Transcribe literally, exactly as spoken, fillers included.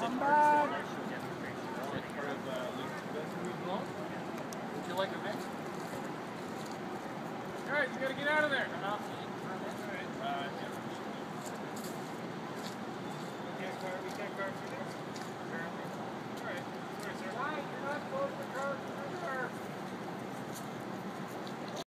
Come back. Would you like a mix? Guys, you gotta get out of there.